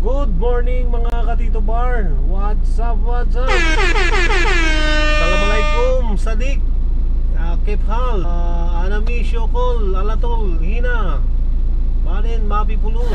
Good morning mga katito bar. What's up, what's up? Assalamualaikum, Sadik, Kep Hal, Anami Syokol, Alatol, Hina Banin, Mapi Pulus.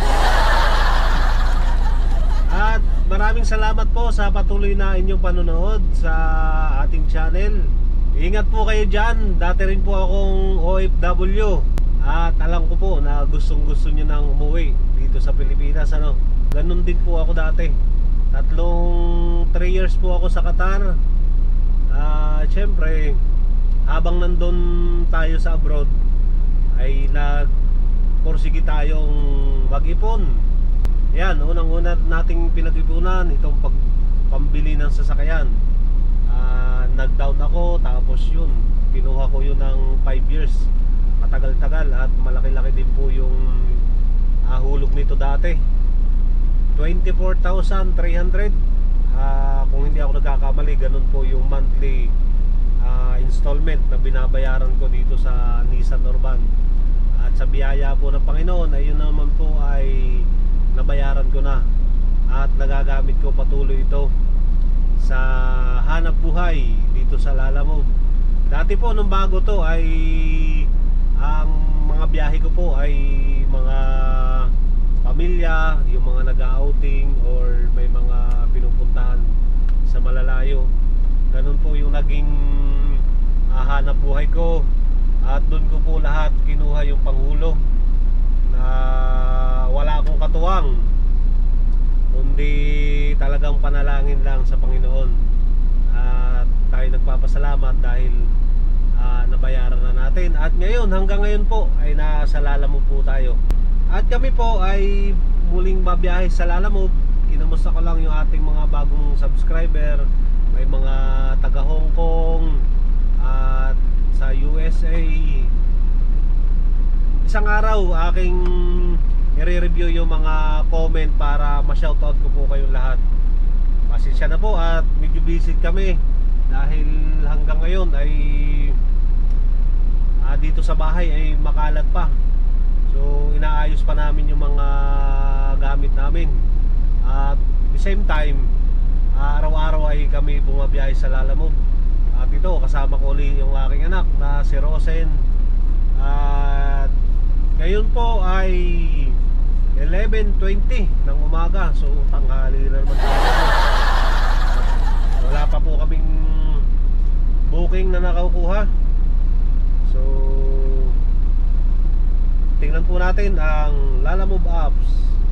At maraming salamat po sa patuloy na inyong panonood sa ating channel. Ingat po kayo dyan. Dati rin po akong OFW. At alam ko po na gustong gusto nyo nang umuwi dito sa Pilipinas, ano. Ganun din po ako dati. 3 years po ako sa Qatar. Siyempre, habang nandun tayo sa abroad, ay nagporsige tayong mag-ipon. Yan, unang-una nating pinag-ipunan itong pambili ng sasakyan. Nag-down ako, tapos yun, kinuha ko yun ng 5 years. Matagal-tagal at malaki-laki din po yung hulog nito dati. 24,300. Kung hindi ako nagkakamali, ganun po yung monthly installment na binabayaran ko dito sa Nissan Urban. At sa biyaya po ng Panginoon, ayun naman po ay nabayaran ko na. At nagagamit ko patuloy ito sa hanap buhay dito sa Lalamove. Dati po nung bago to ay ang mga biyahe ko po ay mga pamilya, yung mga nag-outing or may mga pinupuntahan sa malalayo. Ganun po yung naging hanap buhay ko. At doon ko po lahat kinuha yung panghulog na wala akong katuwang, kundi talagang panalangin lang sa Panginoon. At tayo nagpapasalamat dahil nabayaran na natin. At ngayon, hanggang ngayon po ay nasa Lalamove po tayo. At kami po ay muling mabiyahe sa Lalamove. Kinamusta ko lang yung ating mga bagong subscriber. May mga taga Hong Kong at sa USA. Isang araw aking i-review yung mga comment para ma-shoutout ko po kayong lahat. Pasensya na po at medyo busy kami dahil hanggang ngayon ay dito sa bahay ay makalat pa. So inaayos pa namin yung mga gamit namin. At the same time, araw-araw ay kami bumabiyahe sa Lalamove. At ito, kasama ko ulit yung aking anak na si Rosen. At ngayon po ay 11:20 ng umaga. So tanghali na naman tayo. Wala pa po kaming booking na nakukuha. So tingnan po natin ang Lalamove apps.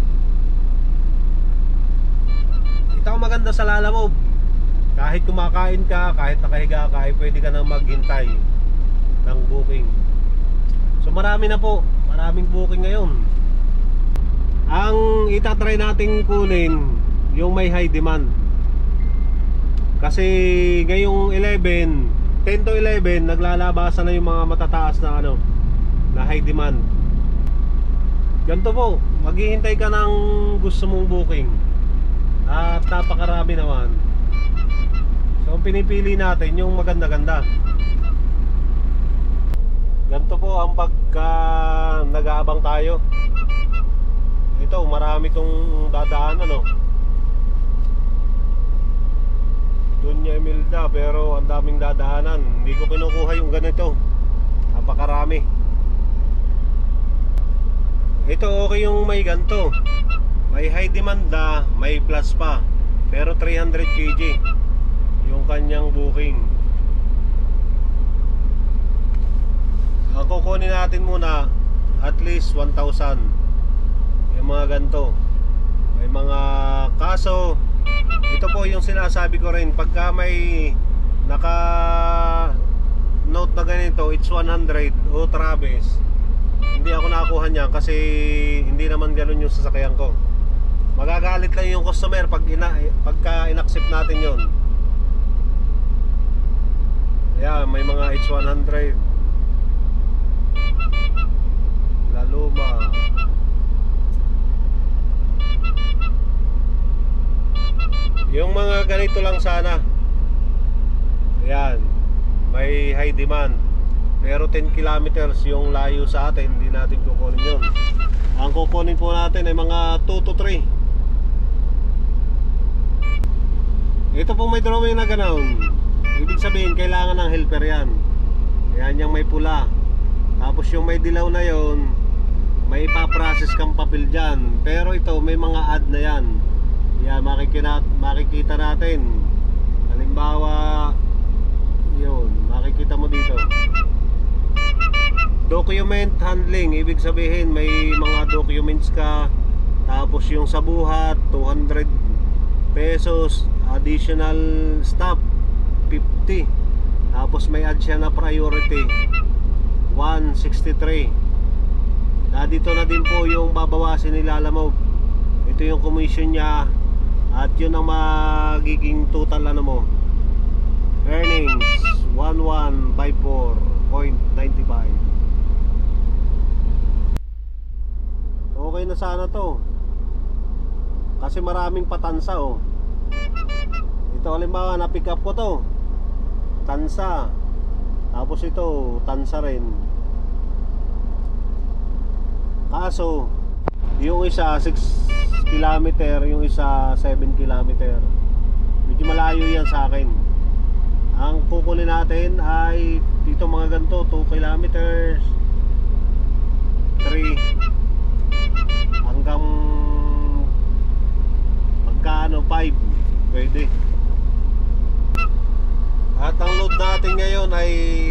Ito ang maganda sa Lalamove. Kahit kumakain ka, kahit nakahiga ka, ay pwede ka nang maghintay ng booking. So marami na po, maraming booking ngayon. Ang itatry nating kunin yung may high demand. Kasi ngayong 10 to 11 naglalabasan na yung mga matataas na na high demand. Ganito po, maghihintay ka ng gusto mong booking. At napakarami naman. So pinipili natin yung maganda-ganda. Ganito po ang pagka nag-aabang tayo. Ito, marami tong dadaanan, Dunya Imelda, pero ang daming dadaanan. Hindi ko kinukuha yung ganito. Napakarami. Ito okay yung may ganito. May high demand na, may plus pa. Pero 300 kg yung kanyang booking. Ang kukunin natin muna at least 1,000. Yung mga ganito. May mga kaso. Ito po yung sinasabi ko rin. Pagka may naka note na ganito, it's 100 o Travis, hindi ako nakakuha niya kasi hindi naman ganun yung sasakyan ko. Magagalit lang yung customer pagka in-accept natin yon. Yeah, may mga H100 Laluma. Yung mga ganito lang sana. Yan, may high demand. Pero 10 kilometers yung layo sa atin, hindi natin kukunin yun. Ang kukunin po natin ay mga 2 to 3 Ito po may drawing na ganoon. Ibig sabihin kailangan ng helper yan. Yan yung may pula. Tapos yung may dilaw na yon, may ipaprocess kang papel dyan. Pero ito may mga ad na yan. Yan makikita natin. Halimbawa, yun, makikita mo dito. Document handling, ibig sabihin may mga documents ka. Tapos yung sa buhat 200 pesos, additional staff 50. Tapos may add siya na priority 163. Dito na din po yung babawasin ni Lalamove. Ito yung commission niya. At yun ang magiging total ano mo, earnings 1154.95. Okay na sana to. Kasi maraming patansa oh. Ito halimbawa na pick up ko to, tansa. Tapos ito tansa rin. Kaso yung isa 6 kilometer, yung isa 7 kilometer. Medyo malayo yan sa akin. Ang kukunin natin ay dito mga ganito, 2 kilometers, 3 hanggang magkano 5 pwede. At ang load natin ngayon ay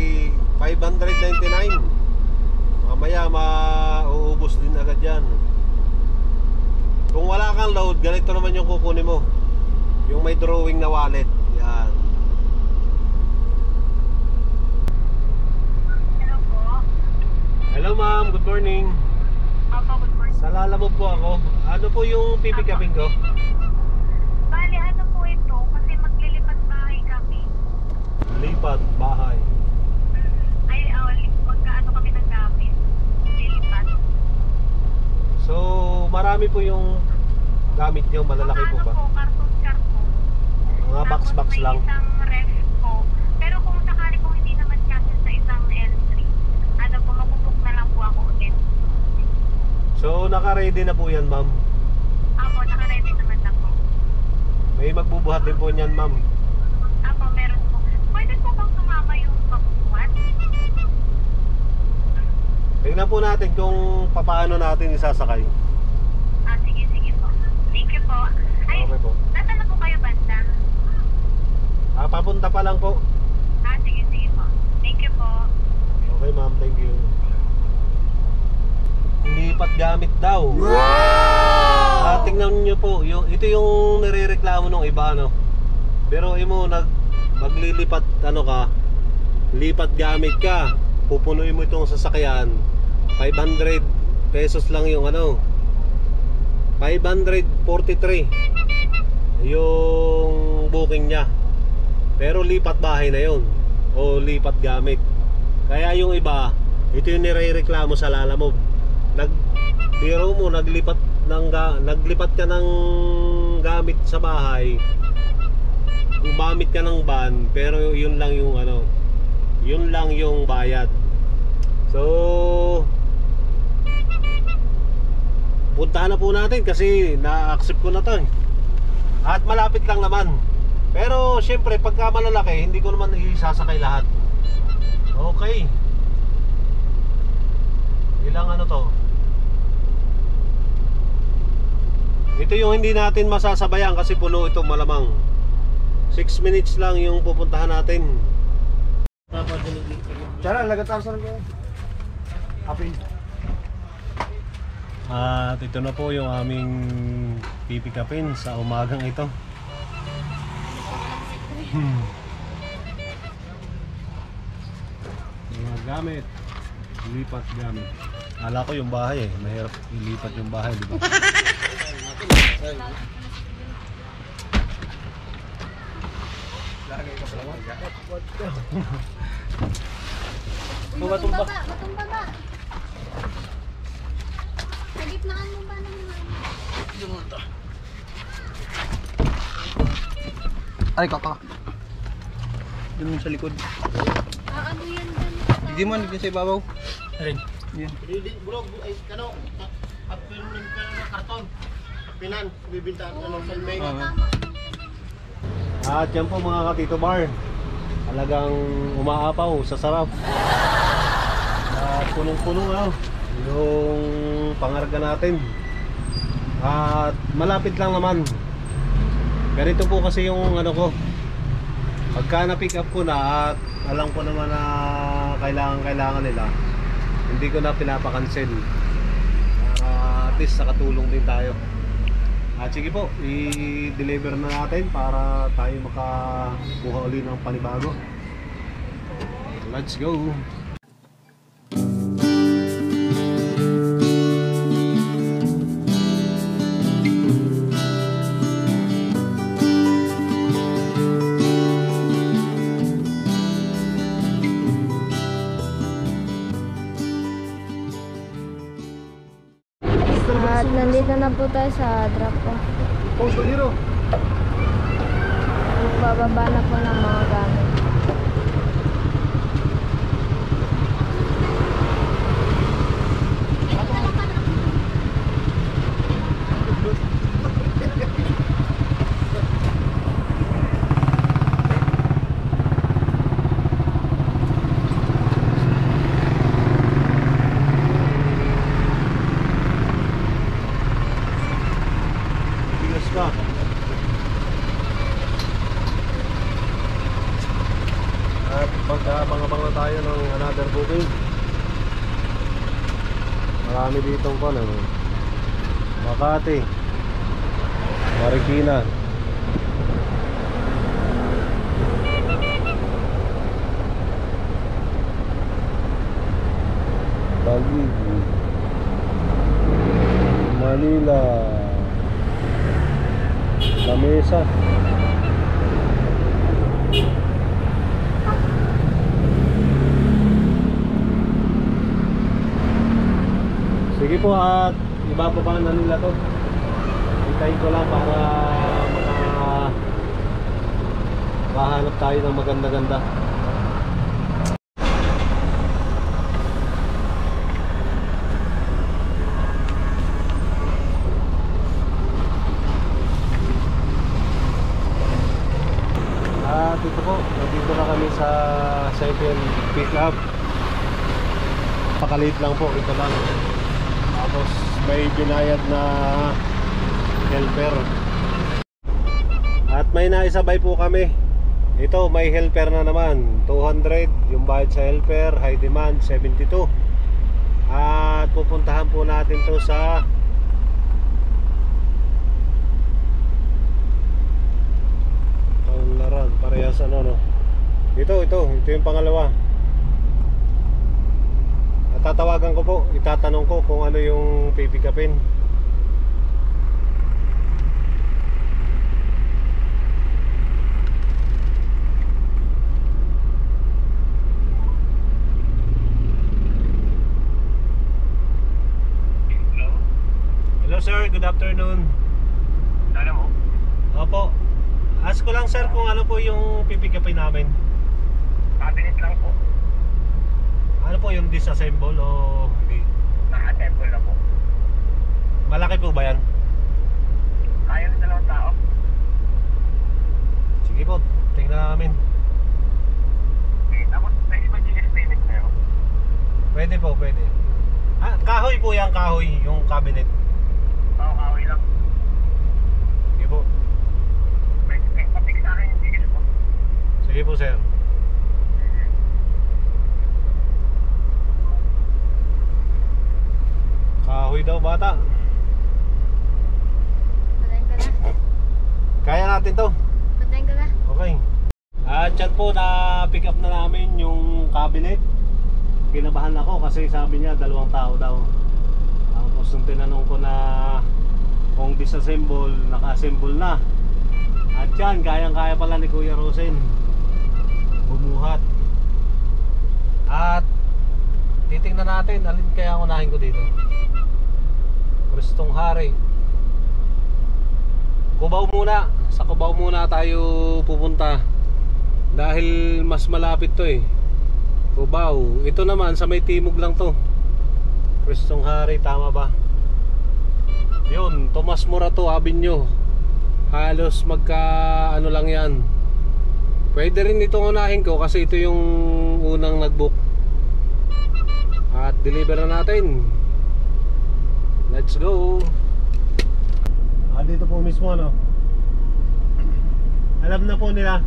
599. Mamaya mauubos din agad yan. Kung wala kang load, ganito naman yung kukunin mo, yung may drawing na wallet. Yan. Hello po. Hello ma'am, good morning. Opo, good morning. Sa Lalamove po ako. Ano po yung pipikapin ko? Bali, ano po ito? Kasi maglilipat bahay kami. Lipat bahay. Ay, magkaano kami ng gamit. Lilipat. So marami po yung gamit nyo, malalaki po ba? Ano po, karton-karton. Mga box-box lang. Tapos may isang ref po. Pero kung sakali po hindi naman kasi sa isang L3, ano po, mabubuk na lang po ako ulit. So naka-ready na po yan ma'am. Apo, naka-ready naman na po. May magbubuhat din po niyan ma'am. Apo, meron po. Pwede po bang sumama yung pagbubuhat? Tingnan po natin kung paano natin isasakay. Ah, sige, sige po. Thank you po. Ay, Okay po. nasa na po kayo banda? Papunta pa lang po. Ah, sige, sige po. Thank you po. Okay ma'am, thank you. Lipat gamit daw. Wow! Tingnan nyo po, ito yung nirereklamo ng iba, no? Pero mo maglilipat ano ka, lipat gamit ka, pupunuin mo itong sasakyan, 500 pesos lang yung ano, 543 yung booking niya. Pero lipat bahay na yon o lipat gamit. Kaya yung iba, ito yung nirereklamo sa Lalamove. Biro mo, naglipat ka ng gamit sa bahay, gumamit ka ng van, pero yun lang yung ano, yun lang yung bayad. So puntahan na po natin kasi na-accept ko na to at malapit lang naman. Pero syempre pagka malalaki, hindi ko naman isasakay lahat. Okay, ilang ano to, ito yung hindi natin masasabayan kasi puno ito malamang. 6 minutes lang yung pupuntahan natin. Cara lagatar sa lagay. Apin. At ito na po yung aming pipikapin sa umagang ito. Mga gamit, lipat gamit. Ala ko yung bahay eh, mahirap ilipat yung bahay, di ba? Lagay ka pala. Matumba ba? Sa gitnaan mo ba ng mga... Ay, kaka. Doon sa likod. Ano yan dyan? Hindi man, hindi sa ibabaw. Rin. Yan. Bro, ay kano, apel ng karton. Pinan, bibinta ano sa may. Tama. At yan po mga ka-Tito Bar, talagang umaapaw sa sarap. At punong-puno yung pangarga natin. At malapit lang naman. Ganito po kasi yung ano ko, pagka na-pick up ko na at alam ko naman na kailangan nila, hindi ko na pinapakancel. At least nakatulong din tayo. At sige po, i-deliver na natin para tayo makakuha uli ng panibago. Let's go! At nandito na po tayo sa drop po. Post hero. Bababa na po ng mga gamit. Bigas ka. At magkabang-abang na tayo ng another booking. Marami ditong pa na Makati, Marikina, Taguig, Manila, La Mesa. Sige po, at ibababa na nila to. Hintayin ko lang para makahanap tayo ng maganda-ganda. At ito po, nandito na kami sa second pick up. Pakaliit lang po, ito lang. Tapos may binayad na helper. At may naisabay po kami. Ito may helper na naman, 200 yung bayad sa helper, high demand 72. At pupuntahan po natin to sa Laran, parehas ano no. Ito yung pangalawa. Tatawagan ko po, itatanong ko kung ano yung pipikapin. Hello sir, good afternoon. Ano mo? Opo. Ask ko lang sir kung ano po yung pipikapin namin. Cabinet lang po. Ano po yung disassemble o hindi? Naka-assemble na po. Malaki po ba yan? Kaya ng dalawang tao. Sige po, tingnan namin. Okay, tapos pwede ba GS payment sa'yo? Pwede po, pwede. Ah, kahoy po yan, kahoy, yung cabinet. Oo, kaway lang. Sige po. Pwede pa-fix sa akin yung GS mo. Sige po sir. Kahoy daw bata. Patayin ko na. Kaya natin to. Patayin ko na. Okay. At yan po, na pick up na namin yung cabinet. Kinabahan ako kasi sabi niya 2 tao daw. Tapos nung tinanong ko na kung disassemble, naka-assemble na. At yan, kayang-kaya pala ni Kuya Rosen bumuhat. At titingnan natin alin kaya unahin ko dito. Kristong Hari, Cubao muna. Sa Cubao muna tayo pupunta dahil mas malapit to eh. Cubao. Ito naman sa may timog lang to. Kristong Hari, tama ba? Yun, Tomas Morato Avenue. halos magka ano lang yan. Pwede rin itong unahin ko kasi ito yung unang nag-book. At deliver na natin. Let's go. Dito po mismo, no? Alam na po nila.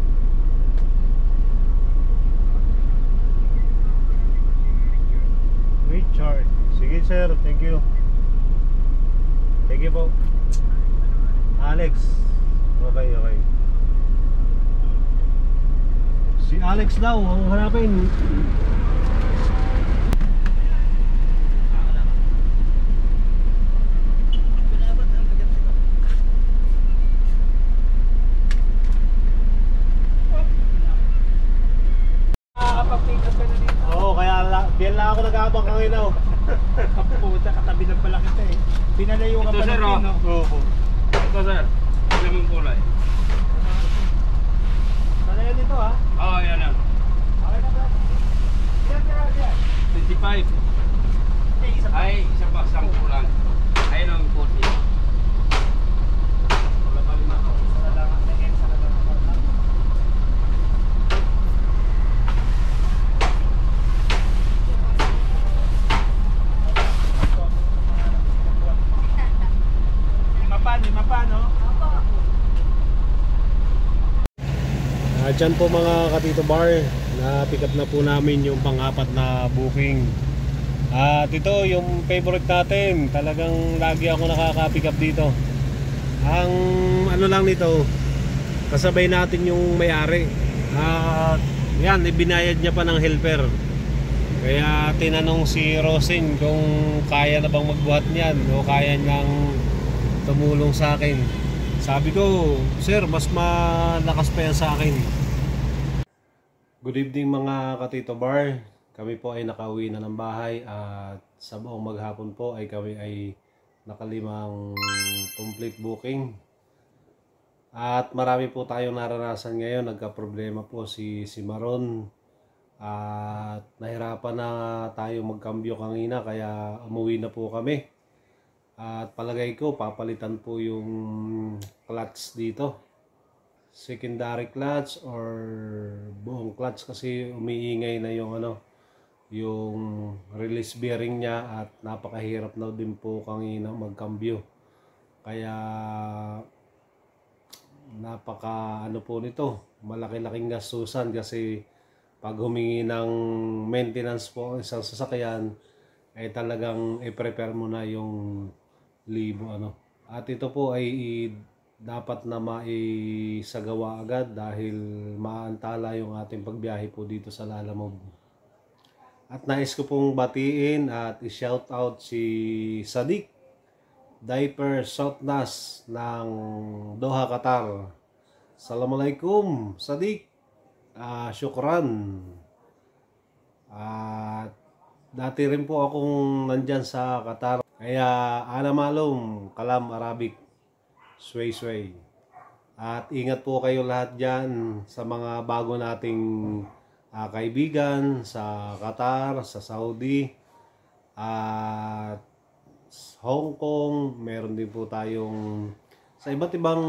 Richard. Sige sir, thank you. Thank you po. Alex. Okay, okay. Si Alex daw ang hanapin. Oo, kaya diyan lang ako nag-aabang kanina. Pumunta katabi ng pala kita eh. Pinalayo ka Ito, pa sir, ng oh. pino. Oo. Ito sir, alam mong kulay. Nalayan nito ha. Oo, yan yan. Okay na ba? Yan. 25. Ay, isa pa, 10 lang. Ayun ang puti. Wala pa lima ko. Isa na lang. Isa na lang ako. Lima pa, no? Dyan po mga Katito Bar, na pick up na po namin yung pang-apat na booking. At ito yung favorite natin, talagang lagi ako nakaka-pick up dito. Ang ano lang nito, kasabay natin yung may-ari. At yan, ibinayad niya pa ng helper. Kaya tinanong si Rosin kung kaya na bang magbuhat niyan o kaya niyang tumulong sa akin. Sabi ko, sir, mas malakas pa yan sa akin. Good evening mga Katito Bar. Kami po ay nakauwi na ng bahay at sa buong maghapon po ay kami ay nakalimang complete booking. At marami po tayong naranasan ngayon. Nagka-problema po si Maron. At nahirapan na tayo magkambyo kanina kaya umuwi na po kami. At palagay ko papalitan po yung clutch dito. Secondary clutch or buong clutch kasi umiingay na yung yung release bearing niya at napakahirap na din po kanina magkambyo. Kaya napaka po nito, malaki-laking gastusan kasi pag humingi ng maintenance po isang sasakyan ay talagang i-prepare mo na yung libo At ito po ay dapat na maisagawa agad dahil maantala yung ating pagbiyahe po dito sa Lalamove. At nais ko pong batiin at i-shout out si Sadiq Diaper Softness ng Doha, Qatar. Assalamualaikum Sadiq. Syukran. At dati rin po akong nandyan sa Qatar. Kaya alamalum, kalam Arabic, sway. At ingat po kayo lahat dyan sa mga bago nating kaibigan sa Qatar, sa Saudi, at Hong Kong. Meron din po tayong sa iba't ibang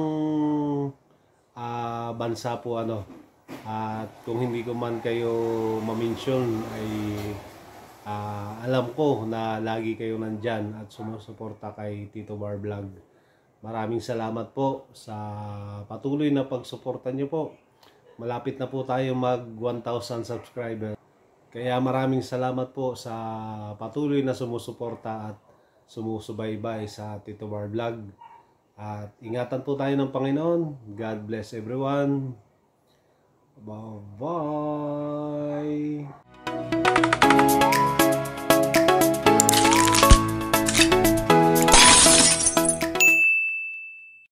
bansa po At kung hindi ko man kayo ma-mention ay alam ko na lagi kayo nandyan at sumusuporta kay Tito Bar Vlog. Maraming salamat po sa patuloy na pagsuporta nyo po. Malapit na po tayo mag 1,000 subscriber. Kaya maraming salamat po sa patuloy na sumusuporta at sumusubaybay sa Tito Bar Vlog. At ingatan po tayo ng Panginoon. God bless everyone. Bye-bye.